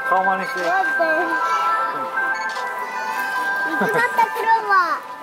顔真似して。 待って。見つかったクローバー。